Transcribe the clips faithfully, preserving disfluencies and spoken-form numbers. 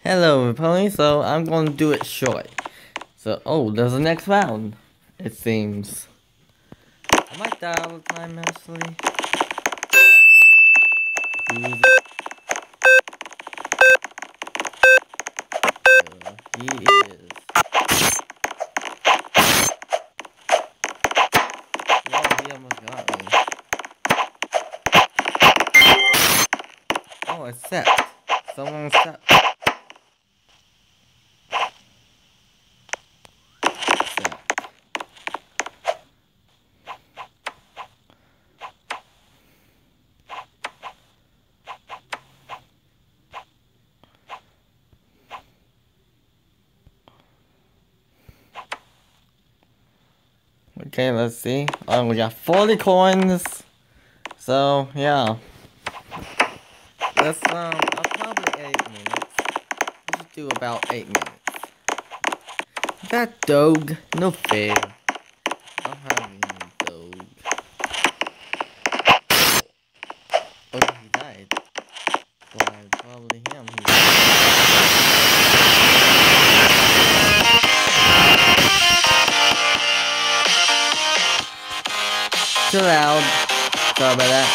Hello, everybody. So I'm going to do it short. So, oh, there's the next round. It seems. I might die all the time, actually. Who's it? Uh, he is. Yeah, he almost got me. Oh, accept. Someone accept. Okay, let's see. Oh, we got forty coins. So, yeah. Let's, um, I'll probably eight minutes. We should do about eight minutes. That dog, no fair. I'm having a dog. Oh, he died. Why, probably him. He Too loud. Sorry about that.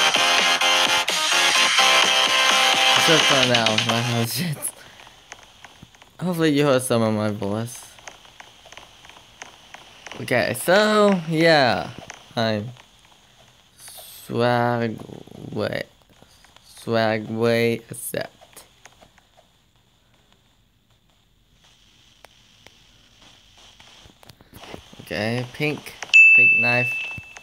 I should turn down my house shit. Hopefully you heard some of my voice. Okay, so yeah. I'm Swagway. Swagway accept. Okay, pink. Pink knife.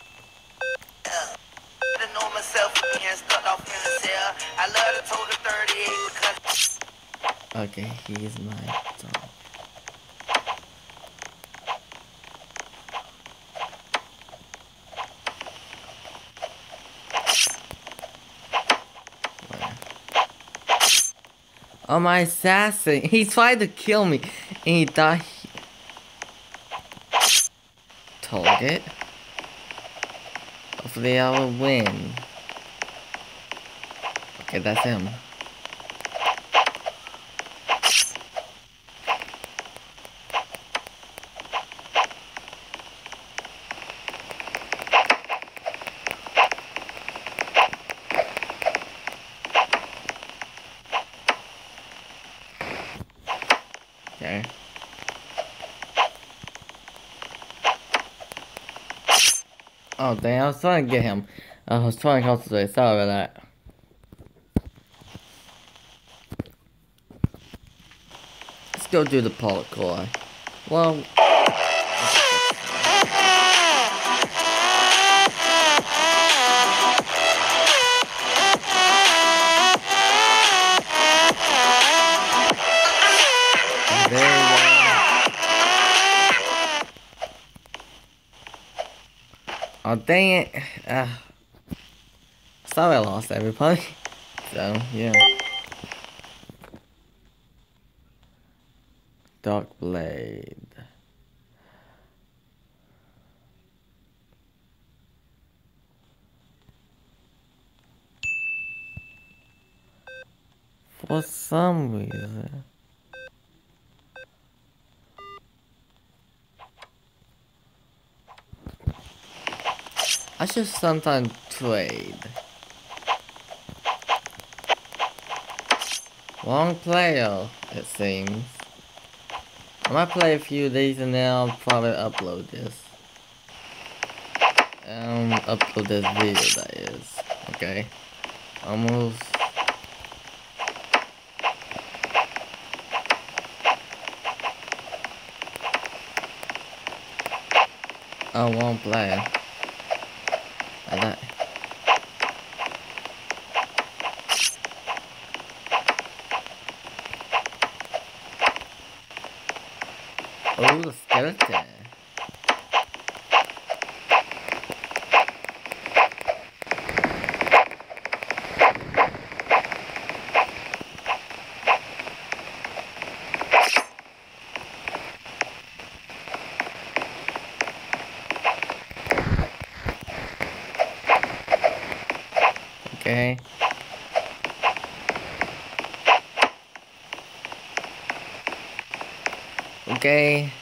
Okay, he's my dog. Where? Oh, my assassin! He tried to kill me, and he thought he... Target. Hopefully I will win. Okay, that's him. Okay. Oh, dang, I was trying to get him. I was trying to concentrate. Sorry about that. Let's go do the parkour. Well... There we go. Oh, dang it. Uh, sorry I lost everybody. So, yeah. Dark Blade. For some reason. I should sometimes trade. Wrong player, it seems. I might play a few of these and then I'll probably upload this. Um, upload this video, that is. Okay. Almost. Oh, wrong player. I died. Oh, the skeleton. Okay. Okay.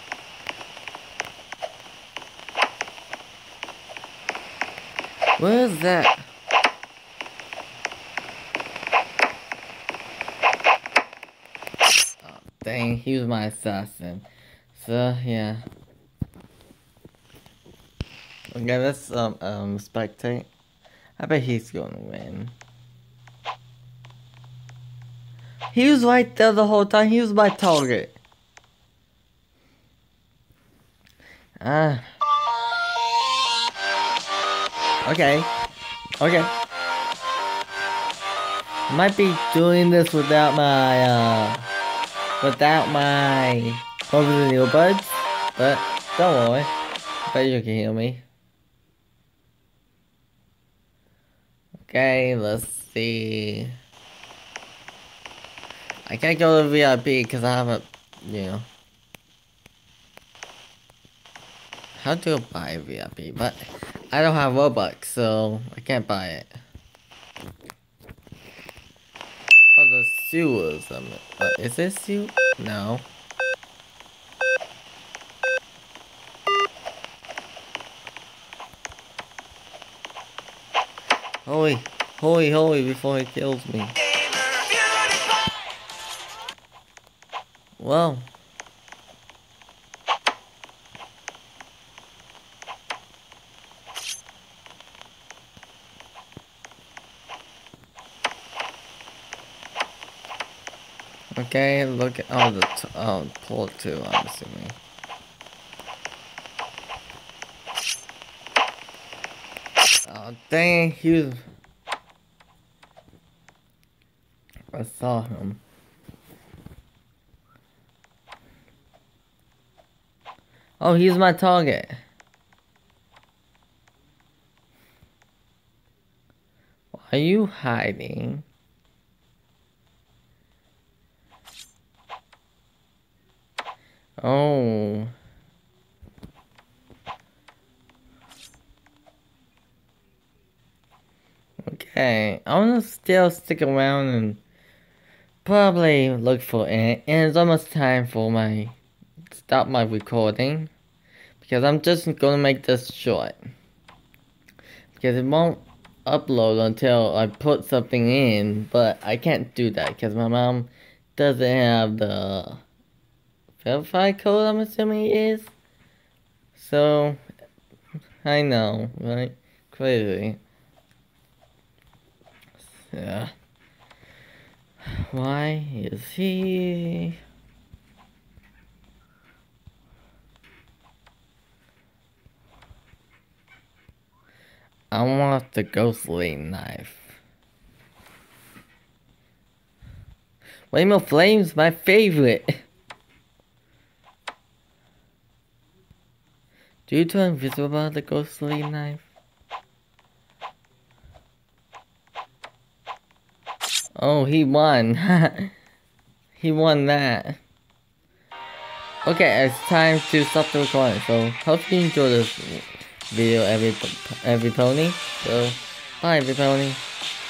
What is that? Oh, dang, he was my assassin. So, yeah. Okay, let's, um, um, spectate. I bet he's gonna win. He was right there the whole time. He was my target. Ah. Okay. Okay. Might be doing this without my, uh, without my over the earbuds, but don't worry. I bet you can hear me. Okay, let's see. I can't go to V I P because I haven't, you know. How do I buy a V I P? But I don't have Robux, so I can't buy it. Oh, the sewers. Um, uh, is this sewer? No. Holy, holy, holy! Before he kills me. Well. Okay, look at oh the t oh pull two. I'm assuming. Oh dang, he was. I saw him. Oh, he's my target. Why are you hiding? Oh. Okay, I'm gonna still stick around and probably look for it. And it's almost time for my stop my recording because I'm just gonna make this short because it won't upload until I put something in. But I can't do that because my mom doesn't have the verify code, I'm assuming it is. So, I know, right? Crazy. Yeah. Why is he... I want the ghostly knife. Rainbow Flame's my favorite. Do you turn invisible by the ghostly knife? Oh, he won. He won that. Okay, it's time to stop the recording. So, hope you enjoy this video, every every pony. So, bye, every pony.